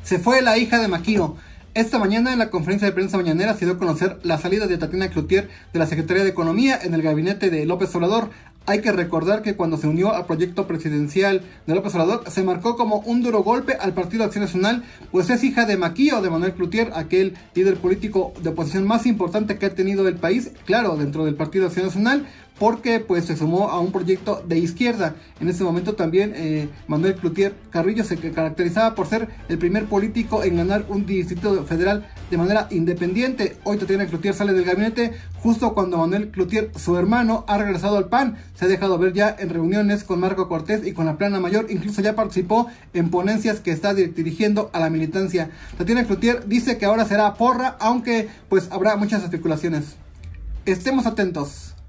Se fue la hija de Maquio. Esta mañana en la conferencia de prensa mañanera se dio a conocer la salida de Tatiana Clouthier de la Secretaría de Economía en el gabinete de López Obrador. Hay que recordar que cuando se unió al proyecto presidencial de López Obrador se marcó como un duro golpe al Partido Acción Nacional, pues es hija de Maquio, de Manuel Clouthier, aquel líder político de oposición más importante que ha tenido el país, claro, dentro del Partido Acción Nacional, porque pues se sumó a un proyecto de izquierda. En ese momento también Manuel Clouthier Carrillo se caracterizaba por ser el primer político en ganar un distrito federal de manera independiente. Hoy Tatiana Clouthier sale del gabinete justo cuando Manuel Clouthier, su hermano, ha regresado al PAN. Se ha dejado ver ya en reuniones con Marco Cortés y con la Plana Mayor, incluso ya participó en ponencias que está dirigiendo a la militancia. Tatiana Clouthier dice que ahora será porra, aunque pues habrá muchas especulaciones. Estemos atentos.